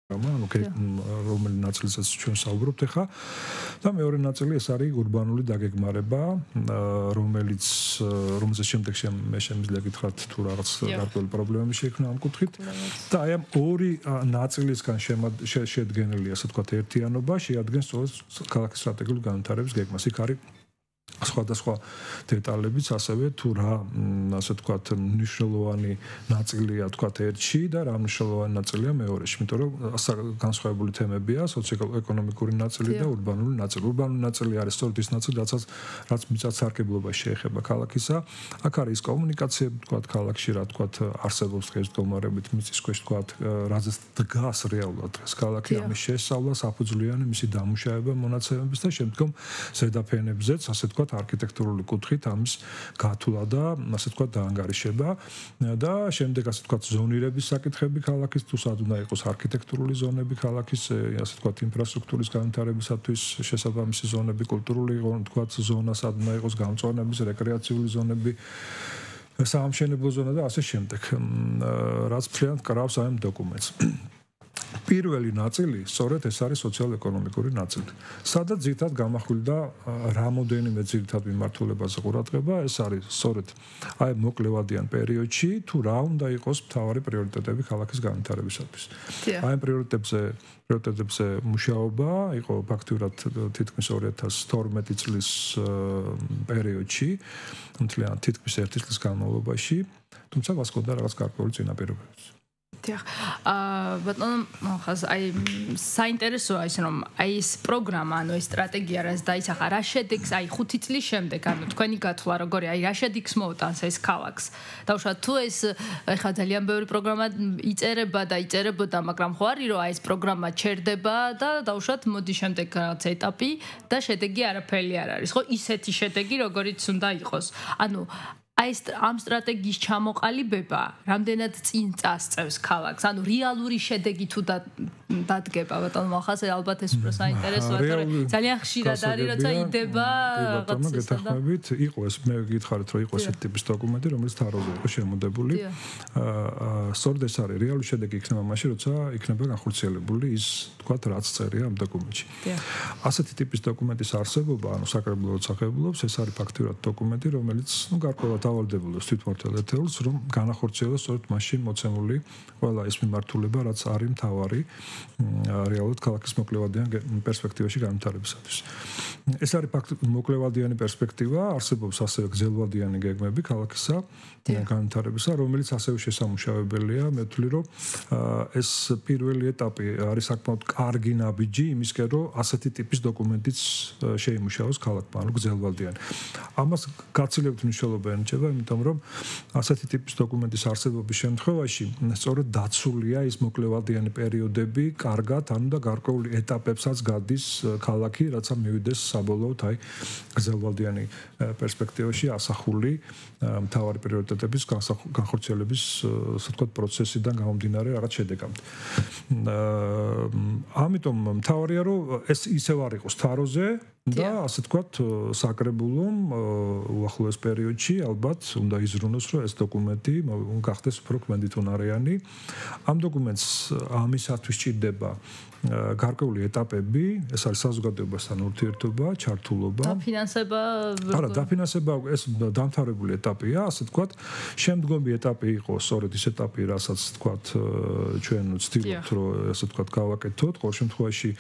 რომელი ნაწილსაც ჩვენ საუბრობთ ახლა და მეორე ნაწილი ეს არის ურბანული დაგეგმარება, რომელზეც შემდეგში მე შემიძლია გითხრათ თუ რაღაც გარკვეული პრობლემები შეიქმნა ამ კუთხით და აი ამ ორი ნაწილისგან შედგენილი ასე ვთქვათ ერთიანობა შეადგენს სწორედ ქალაქის სტრატეგიული განვითარების გეგმას. იქ არის სხვადასხვა დეტალებიც ასევე თუ რა ასე ვთქვათ მნიშვნელოვანი ნაწილია ვთქვათ ერთში და რა მნიშვნელოვანი ნაწილია მეორეში, იმიტომ რომ განსხვავებული თემებია, სოციო-ეკონომიკური ნაწილი და ურბანული ნაწილი. ურბანული ნაწილი არის სწორედ ის ნაწილი, რაც მიწათსარგებლობას შეეხება ქალაქისა. აქ არის კომუნიკაციები ვთქვათ ქალაქში, რა ვთქვათ არსებობს დღეს მდგომარეობით მიწის ქვეშ ვთქვათ, რაზეც დგას რეალურად დღეს ქალაქი, ამის შესწავლა, საფუძვლიანი მისი დამუშავება მონაცემების და შემდგომ ზედაფენებზეც ასე ვთქვათ არქიტექტურული კუთხით ამის გათვლა და ასე ვთქვათ დაანგარიშება და შემდეგ ასე ვთქვათ ზონირების საკითხები ქალაქის თუ სად უნდა იყოს არქიტექტურული ზონები ქალაქის ასე ვთქვათ ინფრასტრუქტურის განვითარებისათვის შესაბამისი ზონები, კულტურული ვთქვათ ზონა სად უნდა იყოს, გამწვანების, რეკრეაციული ზონები, საამშენებლო ზონა და ასე შემდეგ. რაც მთლიანად კრავს ამ დოკუმენტს. პირველი ნაწილი სწორედ ეს არის სოციალ-ეკონომიკური ნაწილი. სადაც ძირითადად გამახვილდა რამოდენიმე ძირითად მიმართულებაზე ყურადღება, ეს არის სწორედ აი მოკლევადიან პერიოდში თუ რა უნდა იყოს მთავარი პრიორიტეტები ქალაქის განვითარებისათვის. აი ამ პრიორიტეტებზე მუშაობა იყო ფაქტურად თითქმის 2012 წლის პერიოდში, მთლიანად თითქმის 1 წლის განმავლობაში, თუმცა მას ჰქონდა რაღაც გარკვეული წინაპირობებიც. ბატონო, ხას აი საინტერესოა ის რომ აი ეს პროგრამა, ანუ ეს სტრატეგია რაც დაისახა, რა შედეგს აი 5 წლის შემდეგ, ანუ თქვენი გათვლა როგორი, აი რა შედეგს მოუტანს ეს ქალაქს. დავუშვათ თუ ეს ეხლა ძალიან ბევრი პროგრამა იწერება და იწერებოდა, მაგრამ ხო არის რომ აი ეს პროგრამა ჩერდება და დავუშვათ მოდი შემდეგ რაღაც ეტაპი და შედეგი არაფერი არ არის. ხო, ისეთი შედეგი როგორიც უნდა იყოს. ანუ აი ამ სტრატეგიის ჩამოყალიბება რამდენად წინ წასწევს ქალაქს, ანუ რეალური შედეგი თუ დადგება, ბატონო ახალს ალბათ ეს უფრო საინტერესოა, თორე ძალიან ხშირად არის როცა იდება რაღაცა გეთანხმებით, იყო ეს მე გითხარით რომ იყო ესეთი ტიპის დოკუმენტი, რომელიც თაროზე იყო შემოდებული. სწორედ ეს არის რეალური შედეგი იქნება მაშინ, როცა იქნება განხორციელებული ის თქვათ რაც წერია ამ დოკუმენტში. ასეთი ტიპის დოკუმენტის არსებობა, ანუ საკრებულო სახეობლობს, ეს არის ფაქტურად დოკუმენტი, რომელიც გარკვეულად ავალდებულებს თვითმმართველ ერთეულს, რომ განახორციელოს სწორედ მაშინ მოცემული ყველა ეს მიმართულება, რაც არის მთავარი რეალურად ქალაქის მოკლევადიან პერსპექტივაში განვითარებისათვის. ეს არის მოკლევადიანი პერსპექტივა, არსებობს ასევე გრძელვადიანი გეგმები ქალაქისა განვითარებისა, რომელიც ასევე შესამუშავებელია. მე ვთვლი, რომ ეს პირველი ეტაპი არის საკმაოდ კარგი ნაბიჯი იმისკენ, რომ ასეთი ტიპის დოკუმენტიც შეიმუშაოს ქალაქმა, ანუ გრძელვადიანი. ამას გაცილებით მნიშვნელობა ენიჭება, იმიტომ რომ ასეთი ტიპის დოკუმენტის არსებობის შემთხვევაში სწორედ დაცულია ის მოკლევადიანი პერიოდები კარგად, ანუ და გარკვეული ეტაპებსაც გადის ქალაქი, რაცა მივიდეს საბოლოოდ აი გრძელვადიანი პერსპექტივაში ასახული მთავარი პრიორიტეტების განხორციელების ასე ვთქვათ პროცესიდან გამომდინარე რაღაც შედეგამდე. ამიტომ მთავარია რომ ეს ისევ არ იყოს თაროზე და ასე ვთქვათ საკრებულომ უახლოეს პერიოდში ალბათ უნდა იზრუნოს რომ ეს დოკუმენტი გახდეს უფრო ქმედითუნარიანი. ამ დოკუმენტს ამისათვის ჭირდება გარკვეული ეტაპები, ეს არის საზოგადოებასთან ურთიერთობა, ჩართულობა. დაფინანსება. არა, დაფინანსება ეს დამთავრებული ეტაპია, ასე ვთქვათ. შემდგომი ეტაპი იყო სწორედ ის ეტაპი, რასაც ვთქვათ ჩვენ ვცდილობთ რომ ასე ვთქვათ გავაკეთოთ. ყოველ შემთხვევაში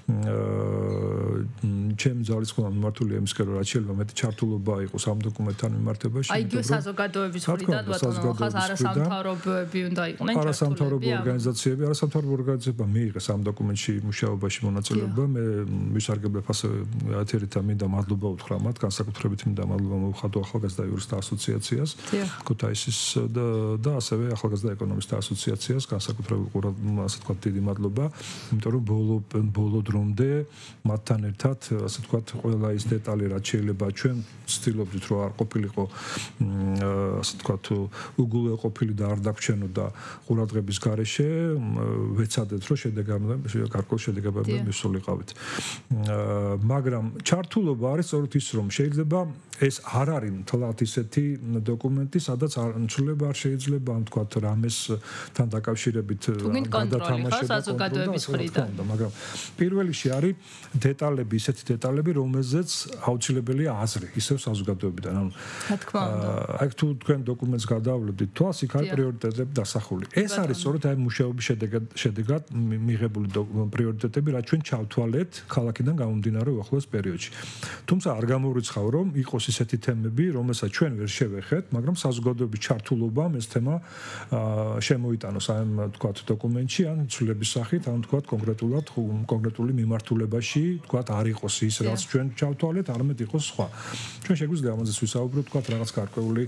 ჩემი ძალისხმევა მიმართულია იმისკენ რომ რაც შეიძლება მეტი ჩართულობა იყოს ამ დოკუმენტთან მიმართებაში. აი ეს საზოგადოების მხრიდან ბატონო, ხას არასამთავრობოები უნდა იყვნენ ჩართულები. არასამთავრობო ორგანიზაციებმა მიიღეს ამ დოკუმენტში მუშაობაში მონაწილეობა. მე მისარგებლებ ასევე ეთერით მინდა მადლობა უთხრა მათ, განსაკუთრებით მინდა მადლობა მოუხადო ახალგაზრდა იურისტთა ასოციაციას, ქუთაისის და ასევე ახალგაზრდა ეკონომისტთა ასოციაციას, განსაკუთრებით ასე ვთქვათ დიდი მადლობა, იმიტომ რომ ბოლო დრომდე მათთან ერთად ასე ვთქვათ ყველა ის დეტალი რაც შეიძლება ჩვენ ვცდილობდით რომ არ ყოფილიყო ასე ვთქვათ უგულვე ყოფილი და არ დაგვრჩენოდა ყურადღების გარეშე, ვეცადეთ რომ შედეგებამდე მისულიყავით. მაგრამ ჩართულობა არის სწორედ ის, რომ შეიძლება ეს არ არის თლათ ისეთი დოკუმენტი, სადაც ცვლილება არ შეიძლება, ან თქვათ, რამეს თან დაკავშირებით გადათამაშება საზოგადოების მხრიდან. მაგრამ პირველ რიგში არის დეტალები, ისეთი დეტალები, რომელზეც აუცილებელია აზრი, ისევ საზოგადოებიდან. ანუ რა თქმა უნდა. აი თუ თქვენ დოკუმენტს გადავლებდით, თვალს იქ არის პრიორიტეტები დასახული. ეს არის სწორედ აი მუშაობის შედეგად მიღებული პრიორიტეტები, რაც ჩვენ ჩავთვალეთ ქალაქიდან გამომდინარე უახლოეს პერიოდში. თუმცა არ გამოვრიცხავ, რომ იყოს ისეთი თემები, რომელსაც ჩვენ ვერ შევეხეთ, მაგრამ საზოგადოების ჩართულობამ ეს თემა შემოიტანოს აი თქვათ დოკუმენტში, ან ცვლილების სახით, ან თქვათ კონკრეტული მიმართულებაში, თქვათ არ იყოს ის, რაც ჩვენ ჩავთვალეთ, არამედ იყოს სხვა. ჩვენ შეგვიძლია ამაზე ვისაუბროთ, თქვათ რაღაც გარკვეული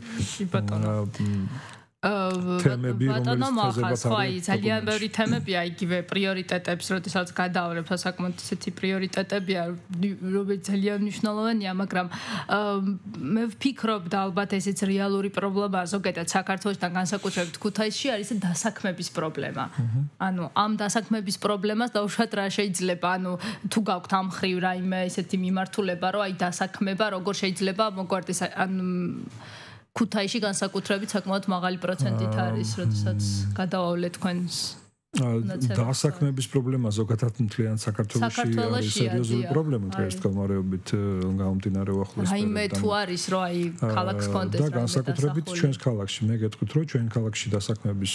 თემები, რომელიც ხაზებად ძალიან ბევრი თემებია, იგივე პრიორიტეტებს, როდესაც გადაავლებ საკმაოდ ისეთი პრიორიტეტებია, რომელიც ძალიან მნიშვნელოვანია, მაგრამ მე ვფიქრობ და ალბათ ესეც რეალური პრობლემაა ზოგადად საქართველოსთან განსაკუთრებით ქუთაისში არის დასაქმების პრობლემა. ანუ ამ დასაქმების პრობლემას დაუშვათ რა შეიძლება, ანუ თუ გაქვთ ამ ხრივ რაიმე ესეთი მიმართულება, რომ აი დასაქმება როგორ შეიძლება მოგვარდეს, ანუ ქუთაისში განსაკუთრებით საკმაოდ მაღალი პროცენტით არის, როდესაც გადავავლეთ თქვენს დასაქმების პრობლემა ზოგადად მთლიან საქართველოში არის სერიოზული პრობლემა დღეს გამარებით გამომდინარე უახლოეს პერიოდიდან. რაიმე თუ არის, რომ აი ქალაქს კონტესტ და განსაკუთრებით ჩვენს ქალაქში, მე გეტყვით, რომ ჩვენ ქალაქში დასაქმების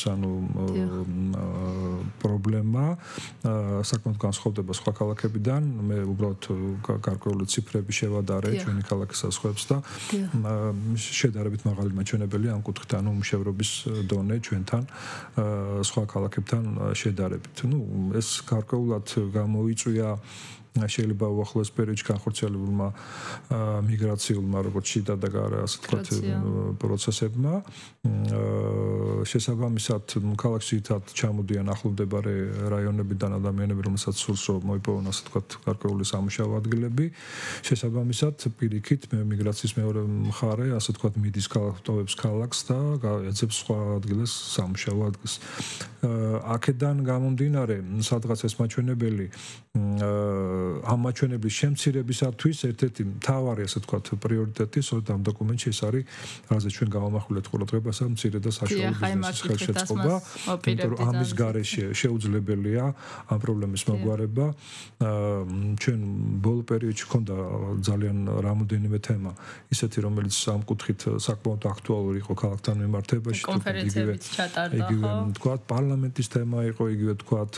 პრობლემა საკმაოდ განსხვავდება სხვა ქალაქებიდან. მე უბრალოდ გარკვეული ციფრები შევადარე ჩვენი ქალაქის საზღვრებს და შედარებით მაღალი მაჩვენებელია ამ კუთხით, ანუ მშევრობის დონე ჩვენთან სხვა ქალაქებთან შედარებით. ეს გარკვეულად გამოიწვია შეიძლება უახლოეს პერიოდში განხორციელებულმა მიგრაციულმა როგორც შიდა და გარე ასე ვთქვათ პროცესებმა. შესაბამისად ქალაქში თათ ჩამოდიან ახლომდებარე რაიონებიდან ადამიანები, რომელსაც სურს რომ მოიპოვონ ასე ვთქვათ გარკვეული სამუშაო ადგილები. შესაბამისად პირიქით მიგრაციის მეორე მხარე ასე ვთქვათ მიდის ტოვებს ქალაქს და ეძებს სხვა ადგილას სამუშაო ადგილს. აქედან გამომდინარე სადღაც ეს მაჩვენებელი ამ მაჩვენებლის შემცირებისათვის ერთ-ერთი მთავარი ასე ვთქვათ პრიორიტეტი სწორედ ამ დოკუმენტში ეს არის, რაზეც ჩვენ გავამახვილეთ ყურადღებას, მცირე და საშუალო ბიზნესის ხელშეწყობა, იმიტომ რომ ამის გარეშე შეუძლებელია ამ პრობლემის მოგვარება. ჩვენ ბოლო პერიოდში ქონდა ძალიან რამოდენიმე თემა, ისეთი რომელიც ამ კუთხით საკმაოდ აქტუალური იყო ქალაქთან მიმართებაში, კონფერენციებიც ჩატარდა, იგივე ვთქვათ პარლამენტის თემა იყო, იგივე ვთქვათ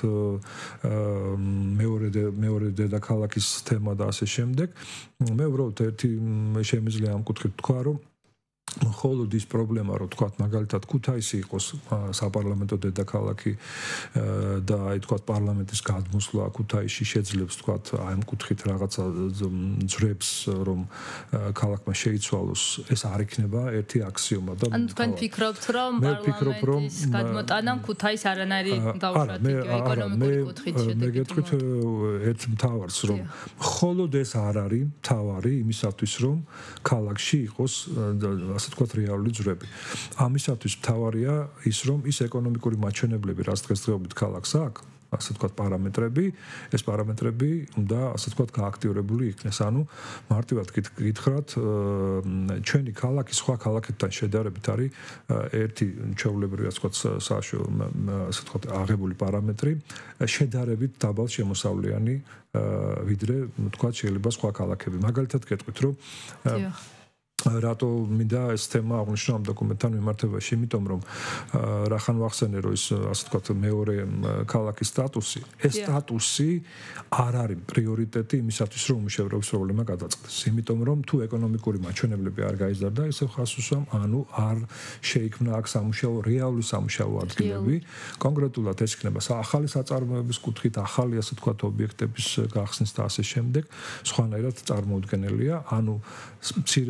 მეორე დედაქალაქის თემა და ასე შემდეგ. მე უბრალოდ ერთი შემიძლია ამ კუთხით თქვა, რომ მხოლოდ ის პრობლემა, რომ თქვათ მაგალითად ქუთაისი იყოს საპარლამენტო დედაქალაქი და აი თქვათ პარლამენტის გადმოსვლა ქუთაისში შეძლებს თქვათ აი ამ კუთხით რაღაცა ძრებს, რომ ქალაქმა შეიცვალოს, ეს არ იქნება ერთი აქსიომა და ანუ თქვენ ფიქრობთ, რომ პარლამენტის გადმოტანამ ქუთაის არანაირი დაუშვათ ეკონომიკური კუთხით შედეგი. მე გეტყვით ერთ მთავარს, რომ მხოლოდ ეს არ არის მთავარი იმისათვის, რომ ქალაქში იყოს ასე ვთქვათ რეალური ძვრები. ამისათვის მთავარია ის, რომ ის ეკონომიკური მაჩვენებლები, რაც დღესდღეობით ქალაქს აქვს, ასე ვთქვათ პარამეტრები, ეს პარამეტრები უნდა ასე ვთქვათ გააქტიურებული იქნეს. ანუ მარტივად გითხრათ, ჩვენი ქალაქი სხვა ქალაქებთან შედარებით არის ერთი ჩვეულებრივი ასე ვთქვათ ასე ვთქვათ აღებული პარამეტრი, შედარებით დაბალ შემოსავლიანი ვიდრე ვთქვათ შეიძლება სხვა ქალაქები. მაგალითად გეტყვით, რომ რატო მინდა ეს თემა აღნიშნო ამ დოკუმენტთან მიმართებაში, იმიტომ რომ რახან ვახსენე, რომ ის ასე ვთქვათ მეორე ქალაქის სტატუსი, ეს სტატუსი არ არის პრიორიტეტი იმისათვის, რომ მშევრობის პრობლემა გადაწყდეს. იმიტომ რომ თუ ეკონომიკური მაჩვენებლები არ გაიზარდა, ესე ხას უსვამ, ანუ არ შეიქმნა აქ სამუშაო, რეალური სამუშაო ადგილები. კონკრეტულად ეს იქნება ახალი საწარმოების კუთხით, ახალი ასე ვთქვათ ობიექტების გახსნის და ასე შემდეგ, სხვანაირად წარმოუდგენელია, ანუ მცირე და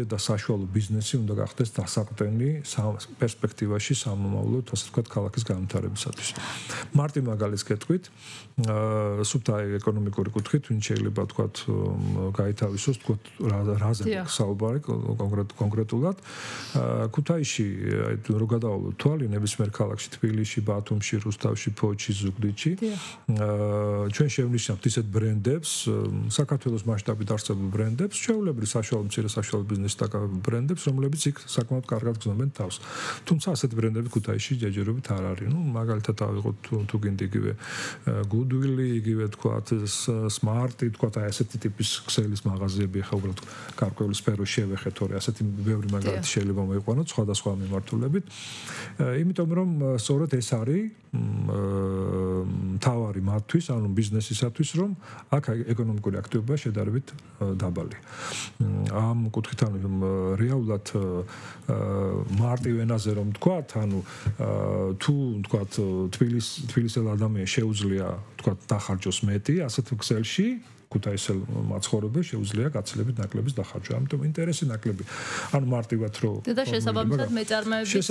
საშუალო ბიზნესი უნდა გახდეს დასაყრდენი პერსპექტივაში სამომავლოდ, ასე ვთქვათ, ქალაქის განვითარებისათვის. მარტი მაგალითს გეტყვით, სუფთა ეკონომიკური კუთხით, ვინ შეიძლება ვთქვათ, გაითავისოს, ვთქვათ, რაზე საუბარი კონკრეტულად. ქუთაისში, რო გადავალოთ თვალი, ნებისმიერ ქალაქში, თბილისში, ბათუმში, რუსთავში, ფოთში, ზუგდიდში, ჩვენ შევნიშნავთ ისეთ ბრენდებს, საქართველოს მასშტაბით არსებულ ბრენდებს, ჩვეულებრივ საშუალო მცირე საშუალო ბიზნესის ბრენდებს, რომლებიც იქ საკმაოდ კარგად გრძნობენ თავს. თუმცა ასეთ ბრენდები ქუთაისში ჯერჯერობით არ არის. მაგალითად ავიღოთ თუ გინდა იგივე Goodwill, იგივე თქვათ Smart-ი, თქვათ აი ასეთი ტიპის ქსელის მაღაზიები ხა უბრალოდ გარკვეული სფეროში შევეხეთ, თორე ასეთი ბევრი მაგალითი შეიძლება მოიყვანოთ სხვადასხვა მიმართულებით. იმიტომ რომ სწორედ ეს არის თავარი მათთვის, ანუ ბიზნესისათვის, რომ აქ ეკონომიკური აქტივობა შედარებით დაბალი. ამ კუთხით ანუ რეალურად მარტივ ენაზე რომ ვთქვათ, ანუ თუ ვთქვათ თბილისელ ადამიანს შეუძლია ვთქვათ დახარჯოს მეტი ასეთ ქსელში ქუთაისელ მაცხოვრებელს შეუძლია გაცილებით ნაკლების დახარჯვა. ამიტომ ინტერესი ნაკლები. ანუ მარტივად რო და შესაბამისად მეწარმეების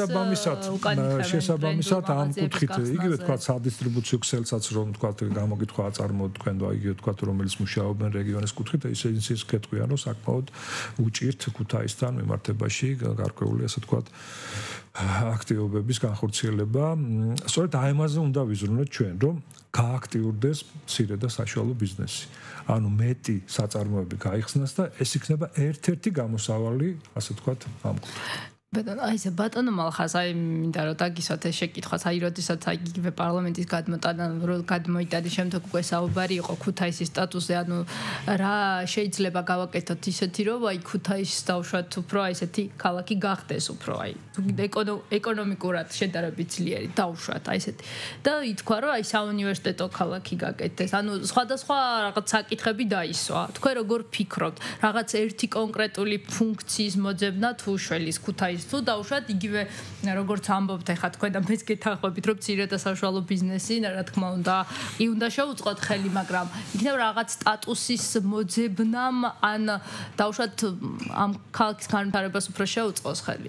შესაბამისად ამ კუთხით იგივე თქვა სადისტრიბუციო ქსელსაც რომ თქვა გამოგითხვა აწარმოოთ თქვენ და იგივე თქვა რომელიც მუშაობენ რეგიონის კუთხით ისინი კეთყვიან რომ საკმაოდ უჭირთ ქუთაისთან მიმართებაში გარკვეული ასე თქვა აქტივობების განხორციელება. სწორედ აი ამაზე უნდა ვიზრუნოთ ჩვენ რომ გააქტიურდეს მცირე და საშუალო ბიზნესი. ანუ მეტი საწარმოები გაიხსნას და ეს იქნება ერთ-ერთი გამოსავალი, ასე ვთქვათ, ამ კუთხით. აი ეს ბატონო მალხას აი მინდა რომ დაგისვათ ეს შეკითხვაც აი როდესაც აი იგივე პარლამენტის გადმოიტანა შემდეგ უკვე საუბარი იყო ქუთაისის სტატუსზე ანუ რა შეიძლება გავაკეთოთ ისეთი რომ აი ქუთაისს დავშვათ უფრო აი ესეთი ქალაქი გახდეს უფრო აი ეკონომიკურად შედარებით ძლიერი დავშვათ აი ესეთი და ითქვა რომ აი საუნივერსიტეტო ქალაქი გაკეთდეს ანუ სხვადასხვა რაღაც საკითხები დაისვა თქვენ როგორ ფიქრობთ რაღაც ერთი კონკრეტული ფუნქციის მოძებნა თუ შველის ქუთაის თუ დავუშვათ იგივე როგორც ამბობთ ახლა თქვენ და მეც გეთანხმებით რომ მცირე და საშუალო ბიზნესი რა თქმა უნდა უნდა შეუწყოთ ხელი მაგრამ იქნება რაღაც სტატუსის მოძებნამ ან დავუშვათ ამ ქალაქის განვითარებას უფრო შეუწყოს ხელი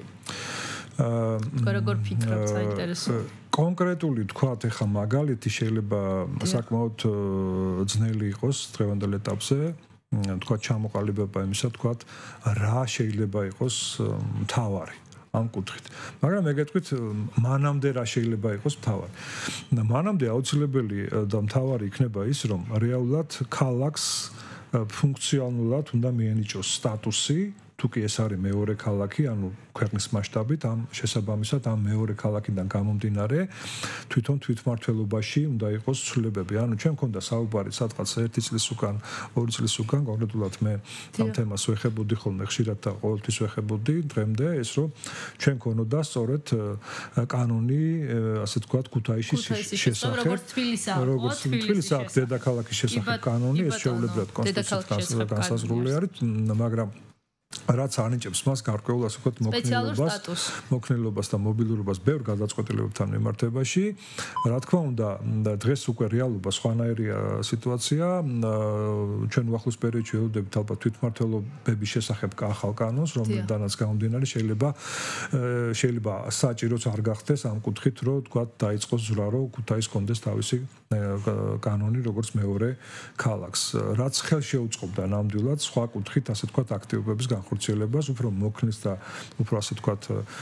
თქვენ როგორ ფიქრობთ საინტერესო კონკრეტული თქვათ ახლა მაგალითი შეიძლება საკმაოდ ძნელი იყოს დღევანდელ ეტაპზე თქვათ ჩამოყალიბება იმისა თქვათ რა შეიძლება იყოს მთავარი ამ კუთხით. მაგრამ მეგეთქვით მანამდე რა შეიძლება იყოს მთავარი. მანამდე აუცილებელი და მთავარი იქნება ის რომ რეალურად ქალაქს ფუნქციონალურად უნდა მიენიჭოს სტატუსი თუ კი ეს არის მეორე ქალაქი, ანუ ქვეყნის მასშტაბით, ამ შესაბამისად ამ მეორე ქალაქიდან გამომდინარე, თვითონ თვითმმართველობაში უნდა იყოს ცვლილებები. ანუ ჩვენ მქონდა საუბარი სადღაც 1 წლის უკან, 2 წლის უკან, კონკრეტულად მე ამ თემას ვეხებოდი ხოლმე ხშირად და ყოველთვის ვეხებოდი დღემდე ეს რომ ჩვენ მქონოდა სწორედ კანონი, ასე ვთქვათ, ქუთაისის შესახებ. როგორც თბილისის აქ დედაქალაქის შესახებ კანონი, ეს შეუძლებლად კონსტიტუციით განსაზღვრული არის, მაგრამ რაც ანიჭებს მას გარკვეულ ასე ვთქვათ მოქნილობას და მობილურობას ბევრ გადაწყვეტილებებთან მიმართებაში. რა თქმა უნდა, დღეს უკვე რეალობა სხვანაირია სიტუაცია. ჩვენ უახლოს პერიოდში ველოდებით ალბათ თვითმმართველობების შესახებ ახალ კანონს, რომელიდანაც გამომდინარე შეიძლება საჭიროც არ გახდეს ამ კუთხით, რომ ვთქვათ დაიწყოს ზრა, რომ ქუთაისს კონდეს თავისი კანონი როგორც მეორე ქალაქს. რაც ხელშეუწყობდა ნამდვილად სხვა კუთხით ასე ვთქვათ აქტივობების განხორციელებას, უფრო მოქნის და უფრო ასე ვთქვათ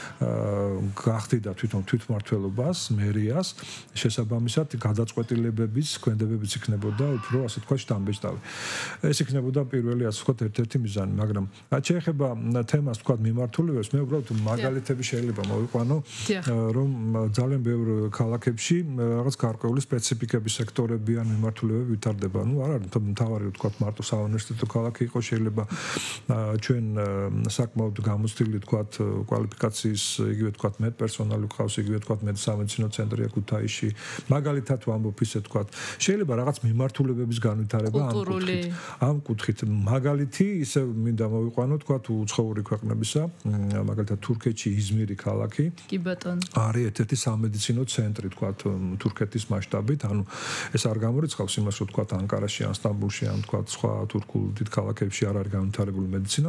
გახდიდა თვითონ თვითმმართველობას, მერიას, შესაბამისად გადაწყვეტილებების ქმედებებიც იქნებოდა უფრო ასე ვთქვათ შტამბეჭდავი. ეს იქნებოდა პირველი ასე ვთქვათ ერთ-ერთი მიზანი, მაგრამ რაც შეეხება თემას ვთქვათ მიმართულებებს, მე უბრალოდ მაგალითები შეიძლება მოვიყვანო, რომ ძალიან ბევრ ქალაქებში რაღაც გარკვეული სპეციფიკების სექტორები ან მიმართულებები ვითარდება. ნუ არ არის მთავარი ვთქვათ მარტო საუნივერსიტეტო ქალაქი იყო, შეიძლება ჩვენ საკმაოდ გამოცდილი ვთქვათ კვალიფიკაციის იგივე ვთქვათ მედპერსონალი გვყავს, იგივე ვთქვათ მედსამედიცინო centri ქუთაისში. მაგალითად ვამბობ ისე ვთქვათ, შეიძლება რაღაც მიმართულებების განვითარება ამ კუთხით. მაგალითი ისე მინდა მოვიყვანო ვთქვათ უცხოური ქვეყნებისა, მაგალითად თურქეთში იზმირი ქალაქი. კი ბატონო. არის ერთ-ერთი სამედიცინო ცენტრი ვთქვათ თურქეთის მასშტაბით, ანუ ეს არ გამორიცხავს იმას, რომ ვთქვათ ანკარაში ან სტამბულში ან ვთქვათ სხვა თურქულ დიდ ქალაქებში არ არის განვითარებული მედიცინა, მაგრამ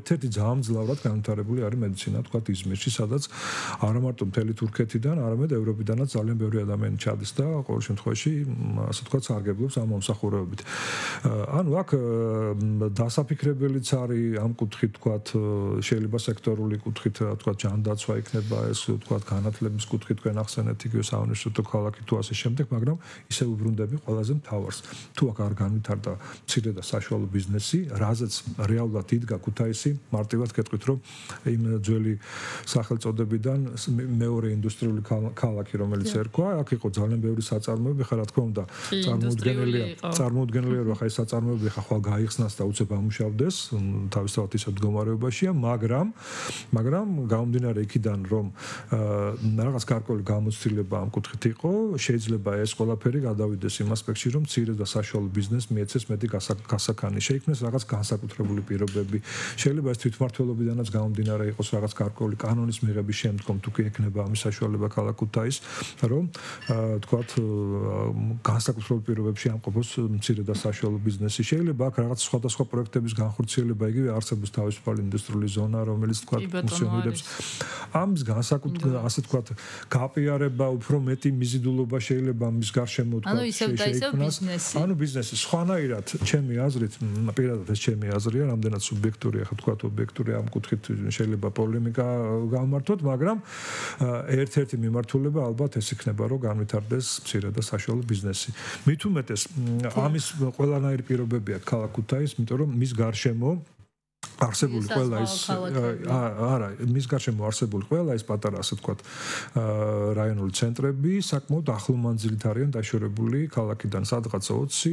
ერთ-ერთი ძალიან მძლავრად განვითარებული არის მედიცინა, თქვათ იზმირში, სადაც არა მარტო მთელი თურქეთიდან, არამედ ევროპიდანაც ძალიან ბევრი ადამიანი ჩადის და ყოველ შემთხვევაში, ასე ვთქვათ, სარგებლობს ამ მომსახურებით. ანუ აქ დასაფიქრებელიც არის ამ კუთხით, თქვათ, შეიძლება სექტორული კუთხით, თქვათ, ჯანდაცვა იქნება ეს, თქვათ, განათლების კუთხით თქვენ ახსენეთ იგივე საუნივერსიტეტო ქალაქი თუ ასე შემდეგ, მაგრამ ისე უბრუნდები ყველაზე მთავარს. თუ აქ არ განვითარდა მცირე და საშუალო ბიზნესი, რაზეც რეალურად იდგა ქუთაისი, მარტივად გეტყვით, რომ იმ ძველი სახელწოდებიდან მეორე ინდუსტრიული ქალაქი, რომელიც ერქვა, აქ იყო ძალიან ბევრი საწარმოები, ხა რა თქმა უნდა, წარმოუდგენელია, რომ ხა ეს საწარმოები ხა ხვალ გაიხსნას და უცებ ამუშავდეს, თავისთავად ისე მდგომარეობაშია, მაგრამ გამომდინარე იქიდან, რომ რაღაც გარკვეული გამოცდილება ამ კუთხით იყო, შეიძლება ეს ყველაფერი გადავიდეს იმ ასპექტში, რომ მცირე და საშუალო ბიზნესს მიეცეს მეტი გასაქანი, შეიქმნეს რაღაც განსაკუთრებული პირობები. შეიძლება ეს თვითმმართველობიდანაც გამომდინარე იყოს რაღაც გარკვეული კანონის მიღების შემდგომ თუ კი ექნება ამის საშუალება ქალაქ ქუთაისს, რომ თქვათ განსაკუთრებულ პირობებში ამყოფოს მცირე და საშუალო ბიზნესი. შეიძლება აქ რაღაც სხვადასხვა პროექტების განხორციელება იგივე არსებობს თავისუფალი ინდუსტრიული ზონა, რომელიც თქვათ ფუნქციონირებს. ამის ასე თქვათ გაპიარება, უფრო მეტი მიზიდულობა შეიძლება მის გარშემო თქვათ შეიქმნას. ანუ ბიზნესი სხვანაირად, ჩემი აზრით, პირადად ეს ჩემი აზრია, რამდენად სუბიექტურია, ხა თქვათ ობიექტური ამ კუთხით შეიძლება პოლემიკა გავმართოთ, მაგრამ ერთ-ერთი მიმართულება ალბათ ეს იქნება, რომ განვითარდეს მცირე და საშუალო ბიზნესი. მით უმეტეს ამის ყველანაირი პირობები აქვს ქალაქ ქუთაისს, იმიტომ რომ მის გარშემო არსებული ყველა ის არა მის გარშემო არსებული ყველა ის პატარა ასე ვთქვათ რაიონული ცენტრები საკმაოდ ახლომანძილით არიან დაშორებული ქალაქიდან სადღაც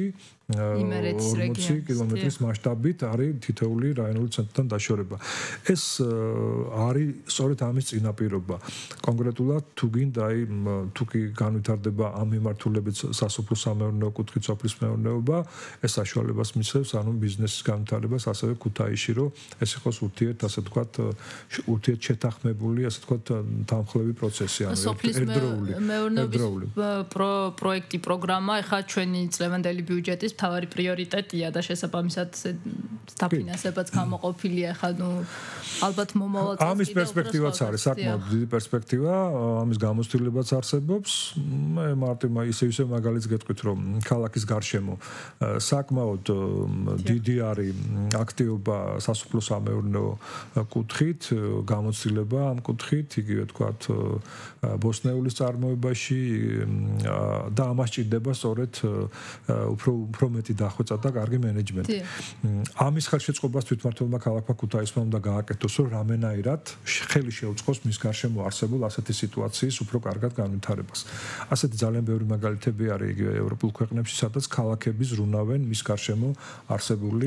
20 კილომეტრის მასშტაბით არის თითოეული რაიონული ცენტრთან დაშორება. ეს არის სწორედ ამის წინაპირობა. კონკრეტულად თუ გინდა თუ კი განვითარდება ამ მიმართულებით სასოფლო-სამეურნეო კუთხით სოფლის მეურნეობა, ეს საშუალებას მისცემს ანუ ბიზნესის განვითარებას ასევე ქუთაისში, რომ ეს იყოს ასე ვთქვათ, ურთიერთ შეთანხმებული, ასე ვთქვათ, დამხლევი პროცესი, ანუ ერთდროული. მეურნეობის პროექტი, პროგრამა, ეხლა ჩვენი წლევანდელი ბიუჯეტის მთავარი პრიორიტეტია და შესაბამისად დაფინანსებაც გამოყოფილია, ეხლა ალბათ მომავალ წელს ამის პერსპექტივაც არის საკმაოდ დიდი პერსპექტივა, ამის გამოცდილებაც არსებობს. მე მარტო ისე მაგალითს გეტყვით, რომ ქალაქის გარშემო საკმაოდ დიდი არის აქტივობა სასოფლო-სამეურნეო კუთხით, გამოცდილება ამ კუთხით, იგივე თქვათ ბოსნეულის წარმოებაში და ამას ჭირდება სწორედ უფრო მეტი დახვეწა და კარგი მენეჯმენტი. ამის ხელშეწყობას თვითმმართველობა ქალაქმა ქუთაისმა უნდა გააკეთოს, რომ რამენაირად ხელი შეუწყოს მის გარშემო არსებულ ასეთი სიტუაციის უფრო კარგად განვითარებას. ასეთი ძალიან ბევრი მაგალითები არის იგივე ევროპულ ქვეყნებში, სადაც ქალაქები ზრუნავენ მის გარშემო არსებული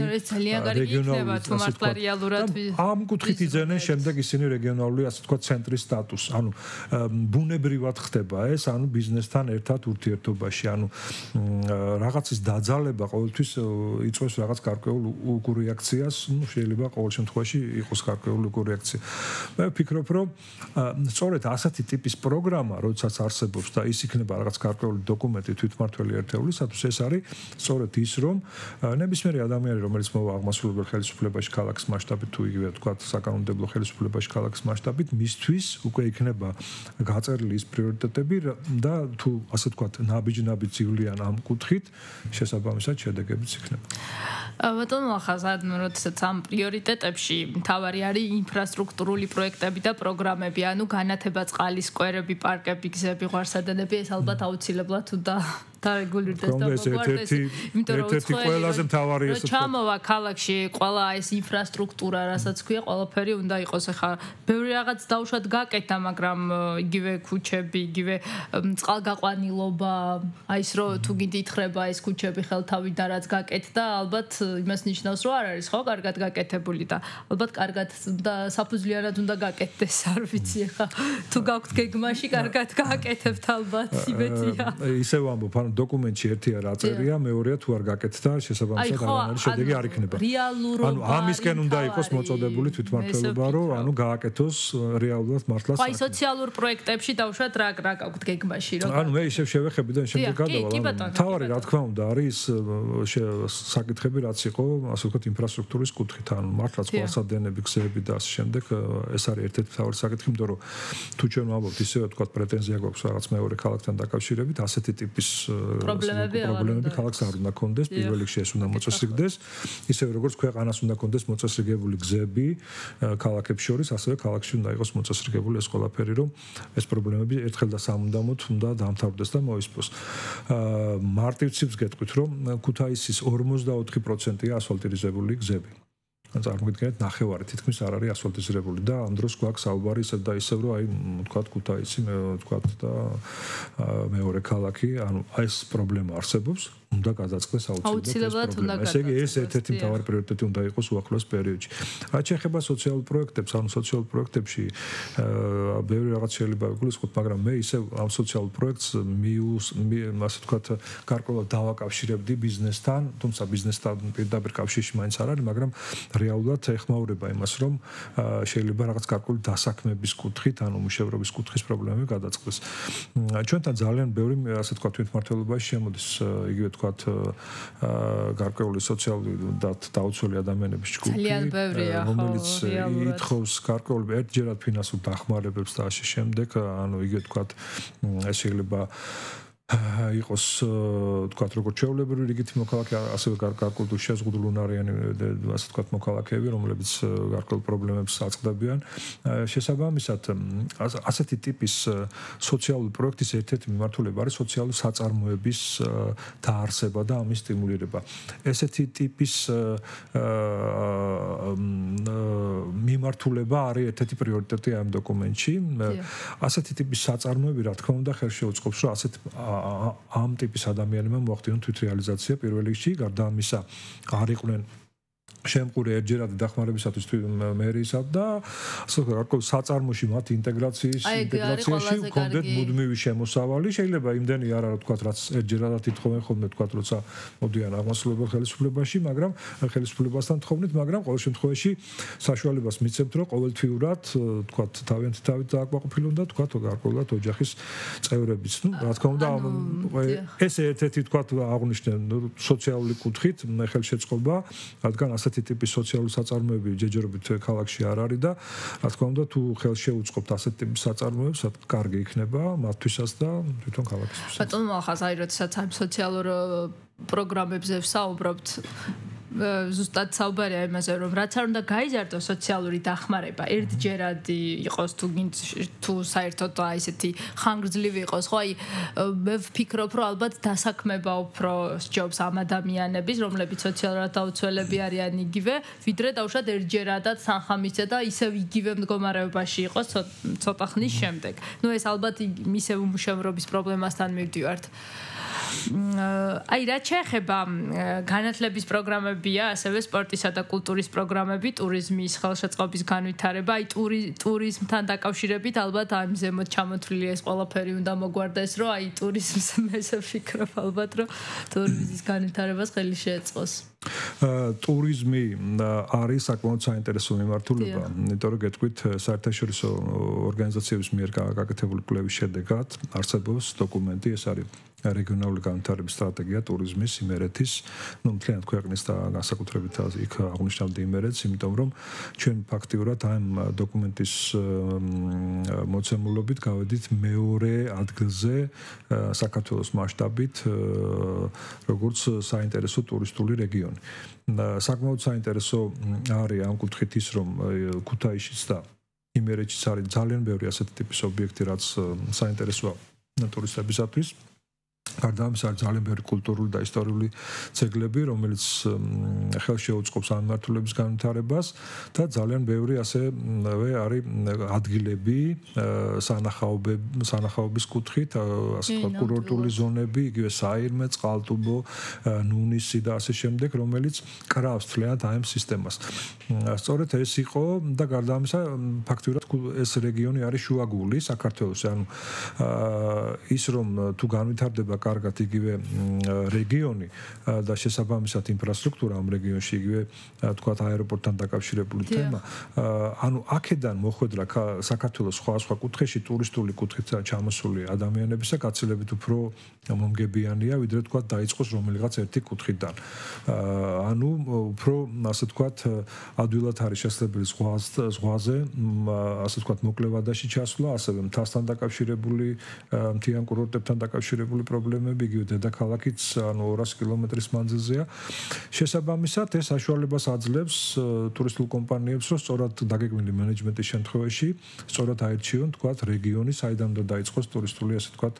რეგიონალური ამ კუთხით იძენენ შემდეგ ისინი რეგიონალური ასე თქვა ცენტრის სტატუსს. ანუ ბუნებრივად ხდება ეს, ანუ ბიზნესთან ერთად ურთიერთობაში, ანუ რაღაცის დაძალება ყოველთვის იწვევს რაღაც გარკვეულ უგულ რეაქციას, შეიძლება ყოველ შემთხვევაში იყოს გარკვეული უგულ რეაქცია. მე ვფიქრობ, რომ სწორედ ასეთი ტიპის პროგრამა, როდესაც არსებობს და ის იქნება რაღაც გარკვეული დოკუმენტი თვითმმართველი ერთეულისათვის, ეს არის სწორედ ის, რომ ნებისმიერი ადამიანი, რომელიც მოვა აღმასრულებელ ხელისუფლებაში ქალაქის მასშტაბით თუ იგივე თქვა საკანონმდებლო ხელისუფლებაში ქალაქის მასშტაბით, მისთვის უკვე იქნება გაწერილი ის პრიორიტეტები და თუ ასე თქვა ნაბიჯ-ნაბიჯ ივლიან ამ კუთხით, შესაბამისად შედეგებიც იქნება. ბატონო ახალად, როდესაც ამ პრიორიტეტებში მთავარი არის ინფრასტრუქტურული პროექტები და პროგრამები, ანუ განათება, წყალი, სკვერები, პარკები, გზები, ღვარსადენები, ეს ალბათ აუცილებლად უნდა დარეგულირდეს და მოგვარდეს. ერთ-ერთი ყველაზე მთავარი ეს ჩამოვა ქალაქში ყველა ეს ინფრასტრუქტურა, რასაც ქვია, ყველაფერი უნდა იყოს. ახლა ბევრი რაღაც დავუშვათ გაკეთდა, მაგრამ იგივე ქუჩები, იგივე წყალგაყვანილობა, აი ეს რომ თუ გითხრება ეს ქუჩები ხელთავიდან რაც გაკეთდა, ალბათ იმას ნიშნავს, რომ არ არის ხო კარგად გაკეთებული და ალბათ კარგად და საფუძვლიანად უნდა გაკეთდეს, არ ვიცი ახლა თუ გაქვთ გეგმაში კარგად გააკეთებთ ალბათ იმედია. ისე ვამბობ, ანუ დოკუმენტში ერთია რა წერია, მეორეა თუ არ გაკეთდა, შესაბამისად არანაირი შედეგი არ იქნება. ანუ ამისკენ უნდა იყოს მოწოდებული თვითმმართველობა, რომ ანუ გააკეთოს რეალურად მართლაც. აი სოციალურ პროექტებში დავუშვათ რა გაქვთ გეგმაში, რომ ანუ მე ისევ შევეხები და შემდეგ გადავალ. თავარი რა თქმა უნდა არის საკითხები რაც იყო, ასე ვთქვათ, ინფრასტრუქტურის კუთხით, ანუ მართლაც გვასადენები, გზები და ასე შემდეგ, ეს არის ერთ-ერთი მთავარი საკითხი, იმიტომ რომ თუ ჩვენ ვამბობთ ისევე ვთქვათ პრეტენზია გვაქვს რაღაც მეორე ქალაქთან დაკავშირებით, ასეთი ტიპის პრობლემები ქალაქს არ უნდა კონდეს, პირველ რიგში ეს უნდა მოწესრიგდეს, ისევე როგორც ქვეყანას უნდა კონდეს მოწესრიგებული გზები ქალაქებს შორის, ასევე ქალაქში უნდა იყოს მოწესრიგებული ეს ყველაფერი, რომ ეს პრობლემები ერთხელ და სამუდამოდ უნდა დამთავრდეს და მოისპოს. მარტივ ციფრს გეტყვით, რომ ქუთაისის 54%-ია ასფალტიზებული გზები. წარმოგიდგენთ, ნახევარი თითქმის არ არის ასფალტიზებული და ამ დროს გვაქვს საუბარი ისევ და ისევ, რომ აი, ვთქვათ, ქუთაისი, ვთქვათ და მეორე ქალაქი, ანუ ეს პრობლემა არსებობს. უნდა გადაწყდეს აუცილებლად პრობლემა. ესე იგი, ეს ერთ-ერთი მთავარი პრიორიტეტი უნდა იყოს უახლოეს პერიოდში. რაც შეეხება სოციალურ პროექტებს, ანუ სოციალურ პროექტებში ბევრი რაღაც შეიძლება გულისხმოთ, მაგრამ მე ისევ ამ სოციალურ პროექტს ასე ვთქვათ, გარკვეულად დავაკავშირებდი ბიზნესთან, თუმცა ბიზნესთან პირდაპირ კავშირში მაინც არ არის, მაგრამ რეალურად ეხმაურება იმას, რომ შეიძლება რაღაც გარკვეული დასაქმების კუთხით, ანუ მუშავრობის კუთხის პრობლემები გადაწყდეს. ჩვენთან ძალიან ბევრი ასე ვთქვათ, თვითმმართველობაში შემოდის იგივე ვთქვათ, გარკვეული სოციალური და დაუცველი ადამიანების ჯგუფი, რომელიც ითხოვს გარკვეულ ერთჯერად ფინანსურ დახმარებებს და ასე შემდეგ, ანუ იგივე ვთქვათ, ეს შეიძლება იყოს ვთქვათ, როგორც ჩვეულებრივი რიგითი მოქალაქე, ასევე გარკვეულ შეზღუდულუნარიანი, ასე ვთქვათ, მოქალაქეები, რომლებიც გარკვეულ პრობლემებს აწყდებიან. შესაბამისად, ასეთი ტიპის სოციალური პროექტის ერთ-ერთი მიმართულება არის სოციალური საწარმოების დაარსება და ამის სტიმულირება. ესეთი ტიპის მიმართულება არის ერთ-ერთი პრიორიტეტი ამ დოკუმენტში. ასეთი ტიპის საწარმოები, რა თქმა უნდა, ხელშეუწყობს, რომ ასეთ ამ ტიპის ადამიანებმა მოახდინონ თვითრეალიზაცია პირველ რიგში, გარდა ამისა არ იყვნენ შემყური ერთჯერადი დახმარებისათვის მერისა და ასე ვთქვათ, საწარმოში მათ ინტეგრაციაში ვქონდეთ მუდმივი შემოსავალი. შეიძლება იმდენი არ არის ვთქვათ, რაც ერთჯერადად ითხოვენ ხოლმე ვთქვათ, როცა მოდიან აღმასრულებელ ხელისუფლებაში, მაგრამ ხელისუფლებასთან თხოვნით, მაგრამ ყოველ შემთხვევაში საშუალებას მიცემთ, რომ ყოველთვიურად ვთქვათ, თავიანთი თავით დააკმაყოფილონ და ვთქვათ, გარკვეულად ოჯახის წევრებიც. ნუ რა თქმა უნდა, ეს ერთ-ერთი ვთქვათ, აღნიშნე სოციალური კუთხით ხელშეწყობა, რადგან ასეთი ტიპის სოციალური საწარმოები ჯერჯერობით ქალაქში არ არის და რა თქმა უნდა თუ ხელშეუწყობთ ასეთი ტიპის საწარმოებს, კარგი იქნება მათთვისაც და თვითონ ქალაქისთვის. ბატონო, ახლა აი როდესაც ამ სოციალურ პროგრამებზე ვსაუბრობთ, ზუსტად საუბარია იმაზე, რომ რაც არ უნდა გაიზარდოს სოციალური დახმარება, ერთჯერადი იყოს თუ საერთოდ აი ესეთი ხანგრძლივი იყოს, ხო, აი მე ვფიქრობ, რომ ალბათ დასაქმება უფრო სჯობს ამ ადამიანების, რომლებიც სოციალურად დაუცველები არიან იგივე, ვიდრე დავუშვათ ერთჯერადად თანხამისა და ისევ იგივე მდგომარეობაში იყოს ცოტა ხნის შემდეგ. ნუ ეს ალბათ ისევ უმუშევრობის პრობლემასთან მივდივართ. აი რაც შეეხება განათლების პროგრამებია, ასევე სპორტისა და კულტურის პროგრამები, ტურიზმის ხელშეწყობის განვითარება, აი ტურიზმთან დაკავშირებით ალბათ ამ ზემოთ ჩამოთვლილი ეს ყველაფერი უნდა მოგვარდეს, რომ აი ტურიზმს მე ვფიქრობ ალბათ, რომ ტურიზმის განვითარებას ხელი შეეწყოს. ტურიზმი არის საკმაოდ საინტერესო მიმართულება, იმიტომ რომ გეტყვით საერთაშორისო ორგანიზაციების მიერ გაკეთებული კვლევის შედეგად არსებობს დოკუმენტი, ეს არის რეგიონალური განვითარების სტრატეგია ტურიზმის იმერეთის, ნუ მთლიანად ქვეყნის და განსაკუთრებით იქ აღნიშნავდი იმერეთს, იმიტომ რომ ჩვენ ფაქტიურად ამ დოკუმენტის მოცემულობით გავედით მეორე ადგილზე საქართველოს მასშტაბით, როგორც საინტერესო ტურისტული რეგიონი. საკმაოდ საინტერესო არის ამ კუთხით ის, რომ ქუთაისშიც და იმერეთშიც არის ძალიან ბევრი ასეთი ტიპის ობიექტი, რაც საინტერესოა ტურისტებისათვის. გარდა ამისა არის ძალიან ბევრი კულტურული და ისტორიული ძეგლები, რომელიც ხელშეუწყობს ამ მიმართულების განვითარებას და ძალიან ბევრი ასევე არის ადგილები სანახაობის კუთხით, ასე ვთქვათ, კურორტული ზონები, იგივე საირმე, წყალტუბო, ნუნისი და ასე შემდეგ, რომელიც კრავს თლიანად ამ სისტემას. სწორედ ეს იყო და გარდა ამისა, ფაქტიურად ეს რეგიონი არის შუაგული საქართველოს, ანუ ის რომ თუ განვითარდება კარგად იგივე რეგიონი და შესაბამისად ინფრასტრუქტურა ამ რეგიონში იგივე თქვათ აეროპორტთან დაკავშირებული თემა. ანუ აქედან მოხვედრა საქართველოს სხვა კუთხეში ტურისტული კუთხით ჩამოსული ადამიანებისა გაცილებით უფრო მომგებიანია, ვიდრე თქვათ დაიწყოს რომელიღაც ერთი კუთხიდან. ანუ უფრო ასე თქვათ ადვილად არის შესაძლებელი ზღვაზე, ასე თქვათ მოკლევადაში ჩასვლა, ასევე მთასთან დაკავშირებული, მთიან კურორტებთან დაკავშირებული პრობლემები, იგივე დედაქალაქიც, ანუ 200 კილომეტრის მანძილზეა. შესაბამისად, ეს საშუალებას აძლევს ტურისტულ კომპანიებს, რომ სწორად დაგეგმილი მენეჯმენტის შემთხვევაში, სწორად აირჩიონ, თქვათ, რეგიონი, საიდან უნდა დაიწყოს ტურისტული, ასე თქვათ,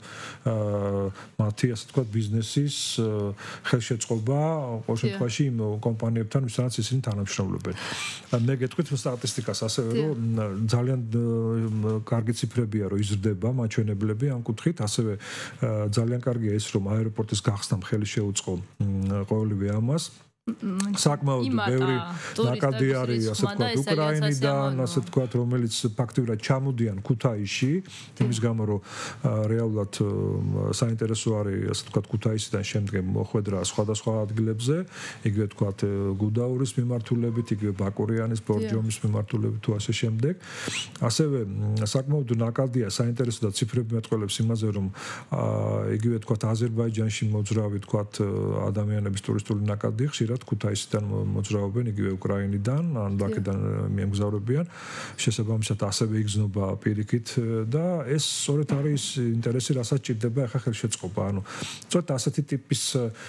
მათი, ასე თქვათ, ბიზნესის ხელშეწყობა, ყოველ შემთხვევაში იმ კომპანიებთან, ვისაც ისინი თანამშრომლობენ. მე გეტყვით სტატისტიკას ასევე, რომ ძალიან კარგი ციფრებია, რომ იზრდება მაჩვენებლები ამ კუთხით, ასევე ძალიან კარგია ის, რომ აეროპორტის გახსნამ ხელი შეუწყო ყოველივე ამას. საკმაოდ ბევრი ნაკადი არის, ასე ვთქვათ, უკრაინიდან, ასე ვთქვათ, რომელიც ფაქტიურად ჩამოდიან ქუთაისში, იმის გამო, რომ რეალურად საინტერესო არის, ასე ვთქვათ, ქუთაისიდან შემდგომ მოხვედრა სხვადასხვა ადგილებზე, იგივე ვთქვათ, გუდაურის მიმართულებით, იგივე ბაკურიანის, ბორჯომის მიმართულებით თუ ასე შემდეგ. ასევე საკმაოდ ნაკადია საინტერესო და ციფრები მეტყველებს იმაზე, რომ იგივე ვთქვათ, აზერბაიჯანში მოძრავი, ვთქვათ, ადამიანების ტურისტული ნაკადი ხშირად ქუთაისიდან მოძრაობენ, იგივე უკრაინიდან, ან აქედან მიემგზავრებიან. შესაბამისად ასევე იგრძნობა პირიქით და ეს სწორედ არის ინტერესი, რასაც ჭირდება ახლა ხელშეწყობა. ანუ სწორედ ასეთი ტიპის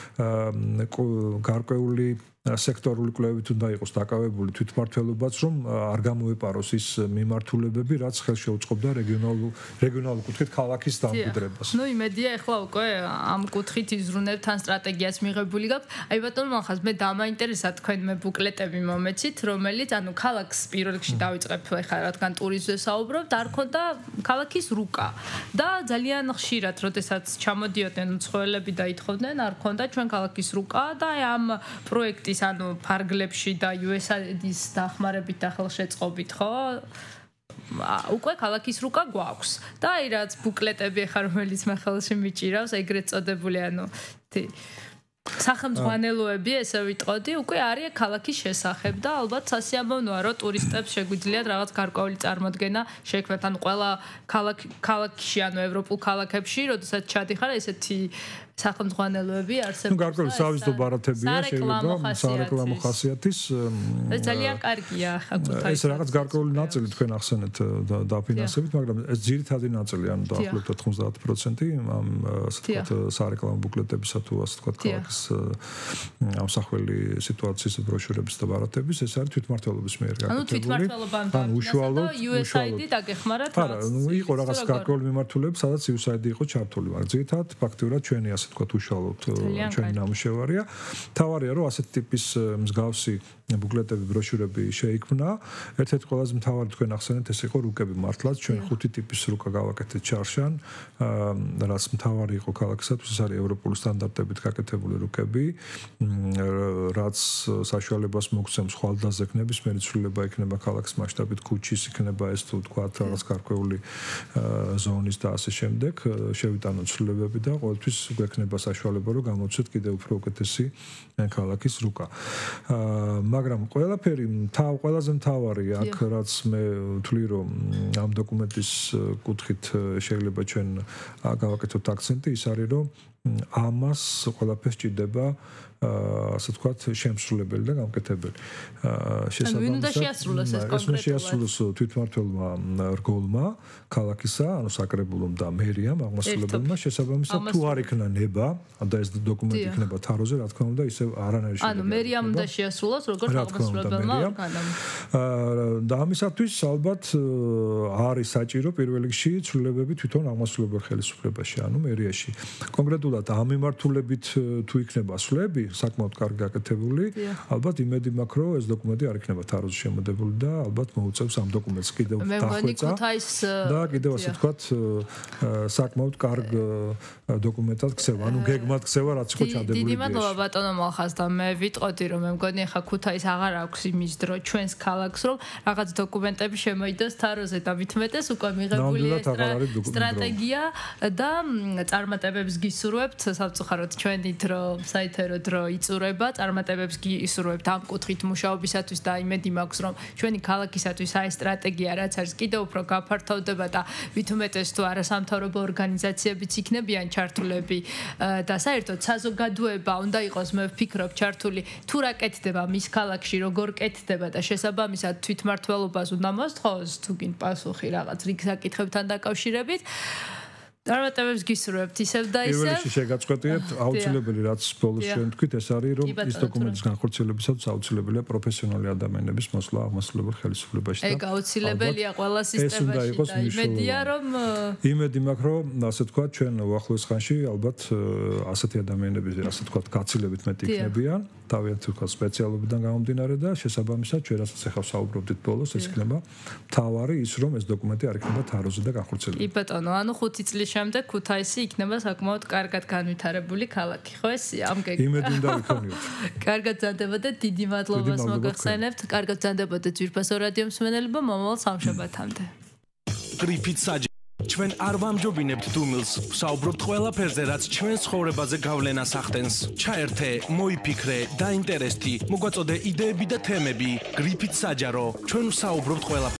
გარკვეული სექტორული კვლევით უნდა იყოს დაკავებული თვითმმართველობაც, რომ არ გამოეპაროს ის მიმართულებები, რაც ხელშეუწყობდა რეგიონალურ კუთხით ქალაქის დამკვიდრებას. ნუ იმედია ახლა უკვე ამ კუთხით იზრუნებთ ან სტრატეგიას მიღებული გაქვთ. აი ბატონო მახას, მე დამაინტერესა თქვენ მე ბუკლეტები მომეცით, რომელიც ანუ ქალაქს პირველ რიგში დავიწყებ ახლა რადგან ტურიზმზე საუბრობთ, არ ქონდა ქალაქის რუკა. და ძალიან ხშირად, როდესაც ჩამოდიოდნენ მცხოვრებლები და ითხოვდნენ, არ ქონდა ჩვენ ქალაქის რუკა და აი ამ პროექტი ანუ ფარგლებში და USAID-ის დახმარებით და ხელშეწყობით, ხო? უკვე ქალაქის რუკა გვაქვს. და აი რაც ბუკლეტები ახლა რომელიც მე ხელში მიჭირავს, ეგრეთ წოდებული, ანუ სახელმძღვანელოები, ესე ვიტყოდი, უკვე არის ქალაქის შესახებ და ალბათ სასიამოვნოა, რომ ტურისტებს შეგვიძლიათ რაღაც გარკვეული წარმოდგენა შექმნათ. ანუ ყველა ქალაქში, ანუ ევროპულ ქალაქებში, როდესაც ჩადიხარ, ესეთი სახელმძღვანელოები არსებობს. ნუ გარკვეული სავიზიტო ბარათებია, შეიძლება სარეკლამო ხასიათის. ეს ძალიან კარგია ახლა ქუთაისში. ეს რაღაც გარკვეული ნაწილი თქვენ ახსენეთ დაფინანსებით, მაგრამ ეს ძირითადი ნაწილი, ანუ დაახლოებით 90% ამ ასე ვთქვათ სარეკლამო ბუკლეტებისა თუ ასე ვთქვათ ქალაქის ამსახველი სიტუაციის ბროშურების და ბარათების, ეს არის თვითმმართველობის მიერ გაკეთებული. ანუ თვითმმართველობამ უშუალოდ USAID დაგეხმარათ. არა, იყო რაღაც გარკვეული მიმართულება, სადაც USAID იყო ჩართული, მაგრამ ძირითადად ფაქტიურად ჩვენი ასე ვთქვათ უშუალოდ ჩვენი ნამუშევარია. თავარია, რომ ასეთ ტიპის მსგავსი ბუკლეტები, ბროშურები შეიქმნა. ერთ-ერთი ყველაზე მთავარი თქვენ ახსენეთ, ეს იყო რუკები მართლაც, ჩვენ 5 ტიპის რუკა გავაკეთეთ ჩარშან, რაც მთავარი იყო ქალაქისათვის, ეს არის ევროპული სტანდარტებით გაკეთებული რუკები, რაც საშუალებას მოგცემს ხვალდაზექნების მერიცვლილება იქნება ქალაქის მასშტაბით, ქუჩის იქნება ეს თუ ვთქვათ რაღაც გარკვეული ზონის და ასე შემდეგ, შევიტანოთ ცვლილებები და ყოველთვის გვექნება საშუალება, რომ გამოვცეთ კიდევ უფრო უკეთესი ქალაქის რუკა. მაგრამ ყველაფერი ყველაზე მთავარი აქ რაც მე ვთვლი რომ ამ დოკუმენტის კუთხით შეიძლება ჩვენ გავაკეთოთ აქცენტი ის არის რომ ამას ყველაფერს ჭირდება ასე ვთქვათ შემსრულებელი და გამკეთებელი. შესაბამისად ვინ უნდა შეასრულოს ეს კონკრეტულად? ეს შეასრულოს თვითმმართველმა რგოლმა ქალაქისა, ანუ საკრებულომ და მერიამ აღმასრულებელმა შესაბამისად თუ არ იქნა ნება და ეს დოკუმენტი იქნება თაროზე, რა თქმა უნდა, ისევ არანაირი შედეგი. ანუ მერიამ უნდა შეასრულოს როგორც აღმასრულებელმა ორგანომ. და ამისათვის ალბათ არის საჭირო პირველ რიგში ცვლილებები თვითონ აღმასრულებელ ხელისუფლებაში, ანუ მერიაში. კონკრეტულად ამ მიმართულებით თუ იქნება სვლები საკმაოდ კარგი გაკეთებული. ალბათ იმედი მაქვს, რომ ეს დოკუმენტი არ იქნება თაროზე შემოდებული და ალბათ მოუწევს ამ დოკუმენტს კიდევ დახვეწა და კიდევ ასე ვთქვათ საკმაოდ კარგ დოკუმენტად ქცევა, ანუ გეგმად ქცევა, რაც იყო ჩადებული. დიდი მადლობა ბატონო მალხაზდა. მე ვიტყოდი რომ მე მგონი ხა ქუთაის აღარ აქვს იმის დრო ჩვენს ქალაქს რომ რაღაც დოკუმენტები შემოიდოს თაროზე და მithumetes უკვე მიღებულია სტრატეგია და წარმატებებს გისურვებთ სამწუხაროდ ჩვენი დრო საითერო დრო იწურება წარმატებებს გისურვებთ ამ კუთხით მუშაობისათვის და იმედი მაქვს რომ ჩვენი ქალაქისათვის აი სტრატეგია რაც არის კიდევ უფრო გაფართოვდება და მithumetes თუ არასამთავრობო ორგანიზაციებიც იქნებიან ჩართულები და საერთოდ საზოგადოება უნდა იყოს მე ვფიქრობ ჩართული თუ რა კეთდება მის ქალაქში როგორ კეთდება და შესაბამისად თვითმმართველობას უნდა მოსთხოვოს თუ გინ პასუხი რაღაც რიგ საკითხებთან დაკავშირებით წარმატებებს გისურვებთ ისევ და ისევ. პირველში შეგაწყვეტიეთ, აუცილებელი რაც ბოლოს ჩვენ თქვით, ეს არის რომ ის დოკუმენტის განხორციელებისათვის აუცილებელია პროფესიონალი ადამიანების მოსვლა აღმასრულებელ ხელისუფლებაში და ეგ აუცილებელია ყველა სისტემაში და იმედია რომ იმედი მაქვს რომ ასე ვთქვათ ჩვენ უახლოეს ხანში ალბათ ასეთი ადამიანები ასე ვთქვათ გაცილებით მეტი იქნებიან თავიანთი ვთქვათ სპეციალობიდან გამომდინარე და შესაბამისად ჩვენ რასაც ახლა საუბრობდით ბოლოს ეს იქნება მთავარი ის რომ ეს დოკუმენტი არ იქნება თაროზე და განხორციელებული. კი ბატონო, ანუ 5 წლის შემდეგ ქუთაისი იქნება საკმაოდ კარგად განვითარებული ქალაქი, ხო ეს ამ გეგმა. იმედი უნდა იქონიოთ. კარგად ზანდებოდა, დიდი მადლობას მოგახსენებთ. კარგად ზანდებოდა ძვირფასო რადიო მსმენელებო, მომავალ სამშაბათამდე. ჩვენ არ ვამჯობინებთ დუმილს, ვსაუბრობთ ყველაფერზე, რაც ჩვენ ცხოვრებაზე გავლენას ახდენს. ჩაერთე, მოიფიქრე, დაინტერესდი, მოგვაწოდე იდეები და თემები. გრიფით საჯარო, ჩვენ ვსაუბრობთ ყველაფერზე.